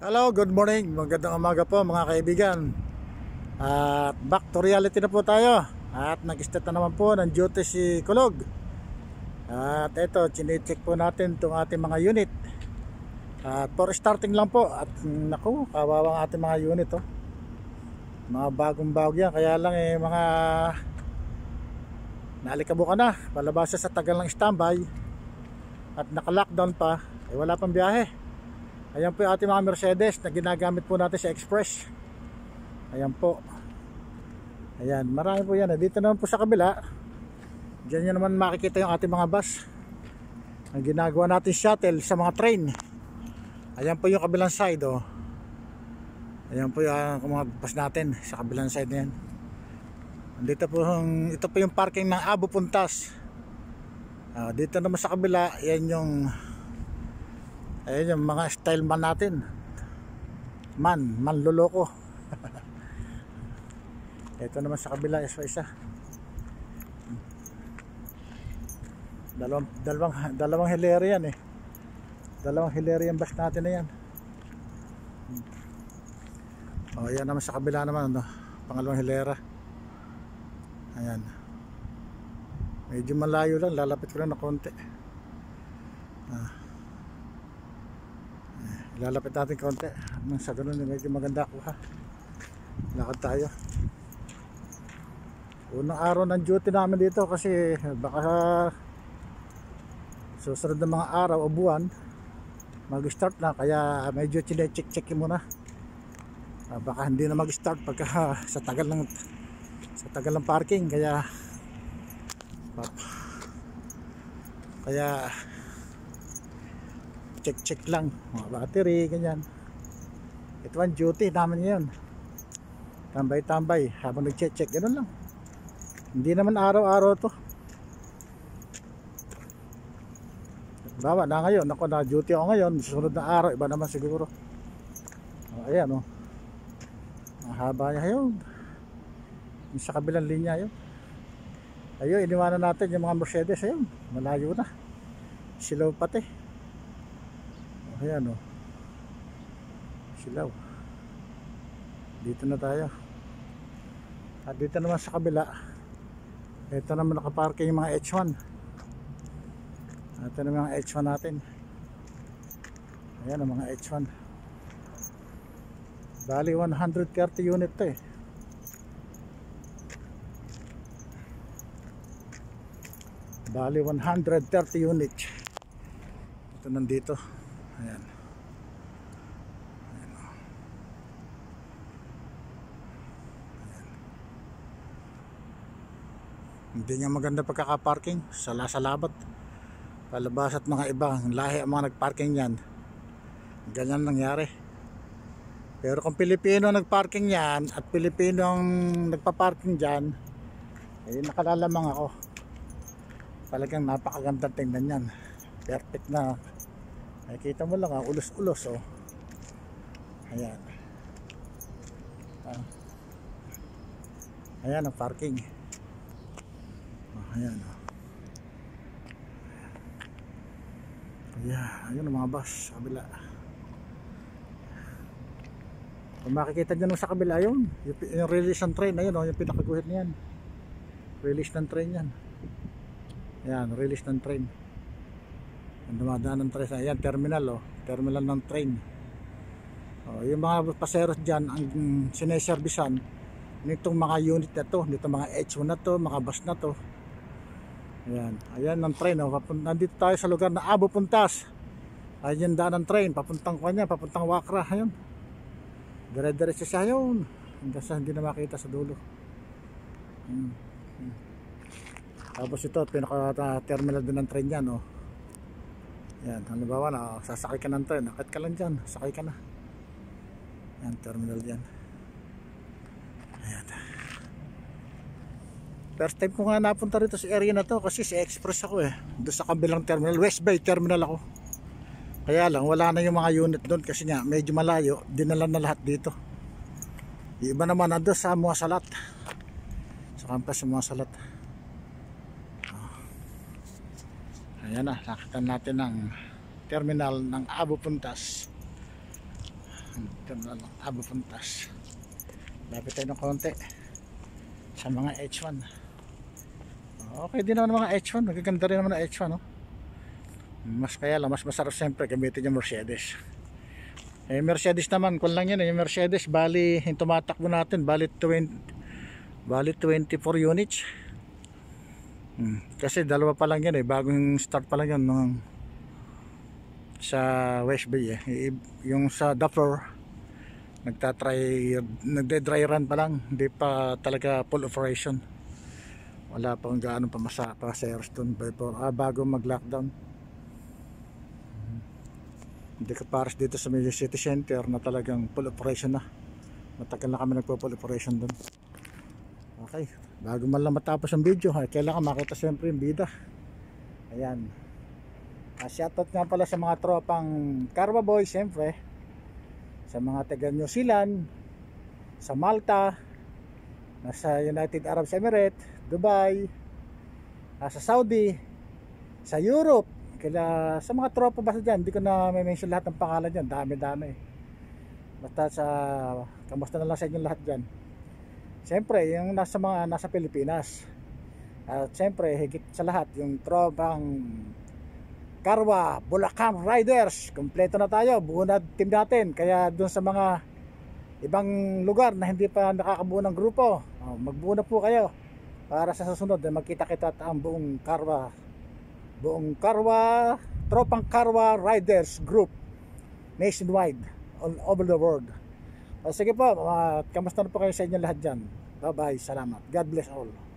Hello, good morning. Magandang umaga po mga kaibigan. At back to reality na po tayo. At nag-start na naman po ng duty si Kulog. At ito, chine-check po natin itong ating mga unit. At for starting lang po. At naku, kawawang ating mga unit oh. Mga bagong bago yan. Kaya lang mga naalikabukan na. Palabasa sa tagal ng standby. At naka-lockdown pa. Wala pang biyahe. Ayan po yung ating mga Mercedes na ginagamit po natin sa Express. Ayan po. Ayan, marami po yan. Dito naman po sa kabila. Diyan nyo naman makikita yung ating mga bus. Ang ginagawa natin shuttle sa mga train. Ayan po yung kabilang side oh. Ayan po yung mga bus natin sa kabilang side na yan. Dito po, ito po yung parking ng Abo Puntas. Dito naman sa kabila, yan yung ayun yung mga style man natin. Manloloko. Ito naman sa kabila isa. Dalawang hilera yan eh. Dalawang hilera yung bus natin na yan. Ayan naman sa kabila naman ano, pangalawang hilera. Ayan. Medyo malayo lang, lalapit ko lang na konti. Lalapit natin konti. Sa ganun medyo maganda kuha. Lakad tayo. Unang araw ng duty namin dito kasi baka susunod na mga araw o buwan mag-start na, kaya medyo chine-check muna. Baka hindi na mag-start pagka sa tagal ng parking, kaya check lang mga battery, ganyan. Ito ang duty namin ngayon, tambay habang nag-check, ganun lang. Hindi naman araw-araw to. Bawa na ngayon, ako na duty ako ngayon, susunod na araw iba naman siguro. Ayan oh, mahaba niya yun, yung sa kabilang linya yun. Ayun, iniwanan natin yung mga Mercedes. Ayun, malayo na, silaw pati. Ayan o, silaw. Dito na tayo. At dito naman sa kabila, ito naman nakaparking yung mga H1. Ito naman mga H1 natin. Ayan ang mga H1. Bali 130 unit to eh. Bali 130 unit. Ito nandito. Ayan. Ayan. Hindi nga maganda pagkakaparking sa labat. Palabas at mga ibang lahi ang mga nagparking yan. Ganyan nangyari. Pero kung Pilipino nagparking yan at Pilipino ang nagpaparking dyan, eh nakalalamang ako. Talagang napakaganda tingnan yan. Perfect na. Nakikita mo lang ulos-ulos oh. Ayan. Ayan ang parking. Ayan oh. Ayan, ayun ang mga bus sa kabila. Kung makikita nyo sa kabila yun, yung release ng train, ayun oh, yung pinakaguhit niyan. Release ng train yan. Ayan, release ng train. Ang dumadaan ng train. Ayan, terminal oh. Terminal ng train. Yung mga paseros dyan, ang sineservisan nitong mga unit na to, nitong mga H1 na to, mga bus na to. Ayan, ayan ang train oh. Nandito tayo sa lugar na Abo Puntas. Ayan yung daan ng train, papuntang kanya, papuntang Wakra. Ayun, dire-diretso siya yun hanggang sa hindi na makita sa dulo. Tapos ito, pinaka-terminal din ng train yan oh. Yan, halimbawa na sasakay ka ng train, akit ka lang dyan, sakay ka na. Yan, terminal yan. Ayan. First time ko nga napunta rito sa area na to kasi sa Express ako eh. Doon sa kabilang terminal, West Bay terminal ako. Kaya lang, wala na yung mga unit doon kasi nga medyo malayo, dinala na lahat dito. Yung iba naman nandun sa Mua Salat, sa campus sa Mua Salat. Ayan na, nakita natin ang terminal ng Abo Puntas. Ito na lang, Abo Puntas. Lapit tayo ng konti sa mga H1. Okay din naman mga H1, magaganda rin naman ang H1, no? Mas kaya lang, mas masarap siyempre gamitin yung Mercedes. Mercedes naman, kung lang yan, yung Mercedes, bali, yung tumatakbo natin, bali 24 units. Kasi dalawa pa lang yan bagong start pa lang yan sa West Bay yung sa Dapper nagde-dry run pa lang, hindi pa talaga full operation, wala pa kung gaano pa passengers doon bago mag-lockdown. Hindi ka pares dito sa Major City Center na talagang full operation na. Matagal na kami nagpo-full operation doon. Okay, bago man lang matapos ang video, kailangan makita siyempre yung bida. Ayan, shoutout nga pala sa mga tropang Carwa Boys, siyempre sa mga taga New Zealand, sa Malta, nasa United Arab Emirates, Dubai, sa Saudi, sa Europe, kaya sa mga tropa basta dyan, hindi ko na may mention lahat ng pangalan dyan, dami basta sa kamusta na lang sa inyo lahat dyan. Siyempre yung nasa Pilipinas, at siyempre higit sa lahat yung tropang Carwa Bulacan Riders, kompleto na tayo, buo na team natin. Kaya doon sa mga ibang lugar na hindi pa nakakabuo ng grupo, magbuo na po kayo para sa susunod magkita-kita ang buong Carwa tropang Carwa Riders Group nationwide, all over the world. Sige po, kamusta na po kayo sa inyo lahat dyan. Bye bye, salamat, God bless all.